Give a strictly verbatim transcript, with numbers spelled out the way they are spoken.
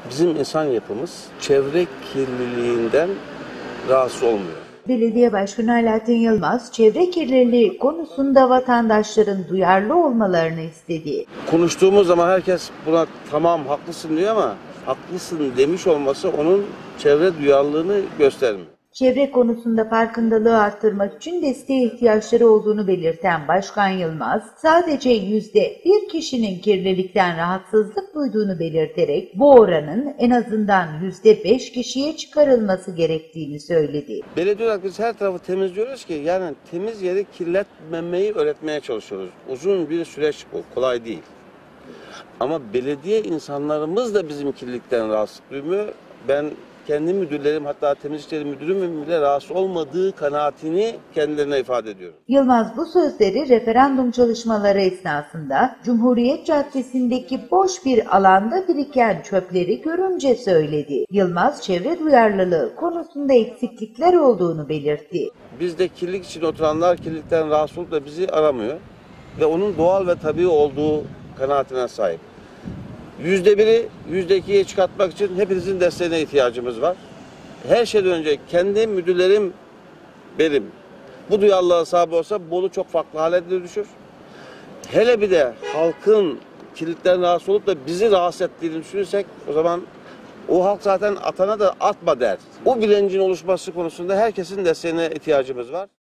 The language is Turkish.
Bizim insan yapımız çevre kirliliğinden rahatsız olmuyor. Belediye Başkanı Alaaddin Yılmaz, çevre kirliliği konusunda vatandaşların duyarlı olmalarını istedi. Konuştuğumuz zaman herkes buna tamam haklısın diyor ama haklısın demiş olması onun çevre duyarlılığını göstermiyor. Çevre konusunda farkındalığı arttırmak için desteğe ihtiyaçları olduğunu belirten Başkan Yılmaz, sadece yüzde bir kişinin kirlilikten rahatsızlık duyduğunu belirterek bu oranın en azından yüzde beş kişiye çıkarılması gerektiğini söyledi. Belediye olarak biz her tarafı temizliyoruz ki yani temiz yeri kirletmemeyi öğretmeye çalışıyoruz. Uzun bir süreç bu, kolay değil. Ama belediye insanlarımız da bizim kirlilikten rahatsızlık duymuyor. Ben kendi müdürlerim, hatta temizlikleri müdürümün bile rahatsız olmadığı kanaatini kendilerine ifade ediyorum. Yılmaz bu sözleri referandum çalışmaları esnasında Cumhuriyet Caddesi'ndeki boş bir alanda biriken çöpleri görünce söyledi. Yılmaz çevre duyarlılığı konusunda eksiklikler olduğunu belirtti. Bizde kirlilik için oturanlar kirlilikten rahatsız olup da bizi aramıyor ve onun doğal ve tabii olduğu kanaatine sahip. Yüzde biri, yüzde ikiye çıkartmak için hepinizin desteğine ihtiyacımız var. Her şeyden önce kendi müdürlerim benim. Bu duyarlılığa sahip olsa Bolu çok farklı hale düşür. Hele bir de halkın kirlilikten rahatsız olup da bizi rahatsız ettiğini düşünürsek o zaman o halk zaten atana da atma der. O bilincin oluşması konusunda herkesin desteğine ihtiyacımız var.